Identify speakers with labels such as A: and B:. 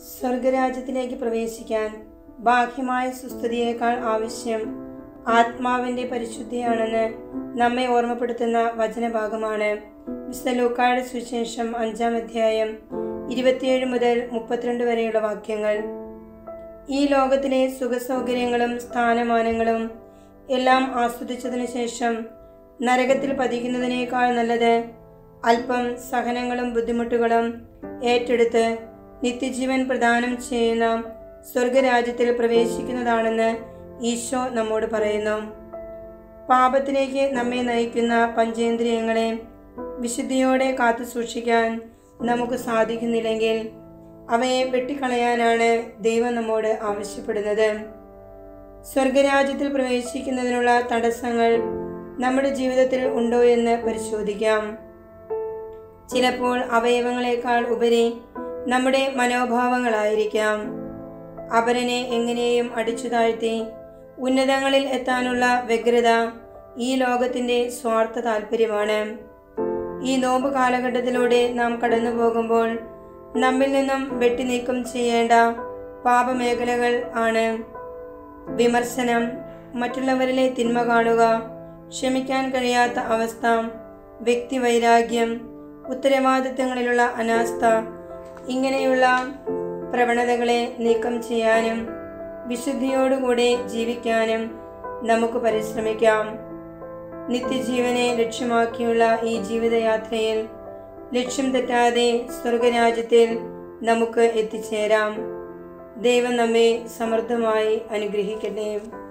A: സ്വർഗരാജ്യത്തിലേക്ക് പ്രവേശിക്കാൻ ബാഹ്യമായ സുസ്ഥിതിയേക്കാൾ ആവശ്യം ആത്മാവിൻ്റെ പരിശുദ്ധിയാണെന്ന് നമ്മെ ഓർമ്മപ്പെടുത്തുന്ന വചനഭാഗമാണ് വിശുദ്ധ ലൂക്കായുടെ സുവിശേഷം 5-ാം അധ്യായം 27 മുതൽ 32 വരെയുള്ള വാക്യങ്ങൾ. ഈ ലോകത്തിലെ സുഖസൗകര്യങ്ങളും സ്ഥാനമാനങ്ങളും എല്ലാം ആസ്വദിച്ചതിനു ശേഷം നരകത്തിൽ പതിക്കുന്നതിനേക്കാൾ നല്ലത് അല്പം സഹനങ്ങളും ബുദ്ധിമുട്ടുകളും ഏറ്റെടുത്ത് നിത്യജീവൻ പ്രദാനം ചെയ്യുന്ന സ്വർഗരാജ്യത്തിൽ പ്രവേശിക്കുന്നതാണെന്ന് ഈശോ നമ്മോട് പറയുന്നു. പാപത്തിലേക്ക് നമ്മെ നയിക്കുന്ന പഞ്ചേന്ദ്രിയങ്ങളെ വിശുദ്ധിയോടെ കാത്തു സൂക്ഷിക്കാൻ നമുക്ക് സാധിക്കുന്നില്ലെങ്കിൽ അവയെ വെട്ടിക്കളയാനാണ് ദൈവം നമ്മോട് ആവശ്യപ്പെടുന്നത്. സ്വർഗരാജ്യത്തിൽ പ്രവേശിക്കുന്നതിനുള്ള തടസ്സങ്ങൾ നമ്മുടെ ജീവിതത്തിൽ ഉണ്ടോ എന്ന് പരിശോധിക്കാം. ചിലപ്പോൾ അവയവങ്ങളെക്കാൾ ഉപരി നമ്മുടെ മനോഭാവങ്ങളായിരിക്കാം. അപരനെ എങ്ങനെയും അടിച്ചു താഴ്ത്തി ഉന്നതങ്ങളിൽ എത്താനുള്ള വ്യഗ്രത ഈ ലോകത്തിൻ്റെ സ്വാർത്ഥ താല്പര്യമാണ്. ഈ നോമ്പ് കാലഘട്ടത്തിലൂടെ നാം കടന്നു പോകുമ്പോൾ നമ്മിൽ നിന്നും വെട്ടിനീക്കം ചെയ്യേണ്ട പാപമേഖലകൾ ആണ് വിമർശനം, മറ്റുള്ളവരിലെ തിന്മ കാണുക, ക്ഷമിക്കാൻ കഴിയാത്ത അവസ്ഥ, വ്യക്തിവൈരാഗ്യം, ഉത്തരവാദിത്തങ്ങളിലുള്ള അനാസ്ഥ. ഇങ്ങനെയുള്ള പ്രവണതകളെ നീക്കം ചെയ്യാനും വിശുദ്ധിയോടുകൂടെ ജീവിക്കാനും നമുക്ക് പരിശ്രമിക്കാം. നിത്യജീവനെ ലക്ഷ്യമാക്കിയുള്ള ഈ ജീവിതയാത്രയിൽ ലക്ഷ്യം തെറ്റാതെ സ്വർഗരാജ്യത്തിൽ നമുക്ക് എത്തിച്ചേരാം. ദൈവം നമ്മെ സമൃദ്ധമായി അനുഗ്രഹിക്കട്ടെ.